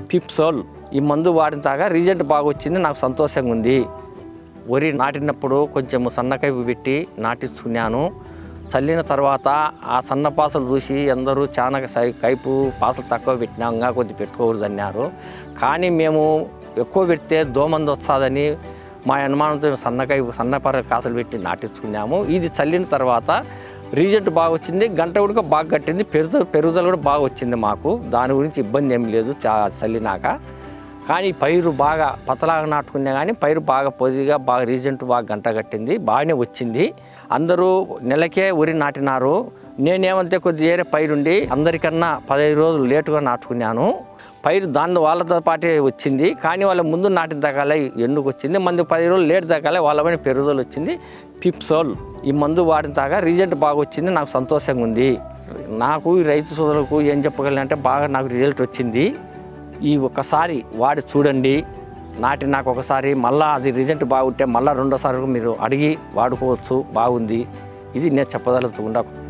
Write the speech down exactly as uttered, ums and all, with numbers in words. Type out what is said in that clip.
పిప్సోల్ ఈ మందు వాడిన తాగా రిజల్ట్ బాగా వచ్చింది. నాకు సంతోషంగా ఉంది. వరి నాటినప్పుడు కొంచెం సన్నకైపు పెట్టి నాటించుకున్నాను. చల్లిన తర్వాత ఆ సన్న పాసలు చూసి అందరూ చాలా కైపు పాసలు తక్కువ పెట్టినా ఇంకా కొద్ది పెట్టుకోకూడదు అన్నారు. కానీ మేము ఎక్కువ పెడితే దోమంది వస్తుందని మా అనుమానంతో సన్నకైపు సన్నపర కాసలు పెట్టి నాటించుకున్నాము. ఇది చల్లిన తర్వాత రిజల్ట్ బాగా వచ్చింది. గంట ఉడక బాగా కట్టింది. పెరుగు పెరుగుదల కూడా బాగా వచ్చింది మాకు. దాని గురించి ఇబ్బంది ఏం లేదు చా చల్లినాక. కానీ పైరు బాగా పతలాగా నాటుకున్నా కానీ పైరు బాగా పొదిగా బాగా రిజల్ట్ బాగా గంట కట్టింది. బాగానే వచ్చింది. అందరూ నెలకే వరి నాటినారు. నేనేమంతే కొద్ది ఏరే పైరుండి అందరికన్నా పదహైదు రోజులు లేటుగా నాటుకున్నాను. పైరు దాన్ని వాళ్ళతో పాటే వచ్చింది. కానీ వాళ్ళ ముందు నాటిన దాకాలే ఎందుకు వచ్చింది. మంది పది రోజులు లేట్ దాకాలే వాళ్ళ పైన పెరుగుదల వచ్చింది. పిప్సోల్ ఈ మందు వాడిన తాగా రిజల్ట్ బాగా వచ్చింది. నాకు సంతోషంగా ఉంది. నాకు ఈ రైతు సోదరులకు ఏం చెప్పగలంటే బాగా నాకు రిజల్ట్ వచ్చింది. ఈ ఒక్కసారి వాడి చూడండి. నాటి నాకు ఒకసారి మళ్ళీ అది రిజల్ట్ బాగుంటే మళ్ళీ రెండోసారి మీరు అడిగి వాడుకోవచ్చు. బాగుంది. ఇది నేను చెప్పదలుచుకుంటా.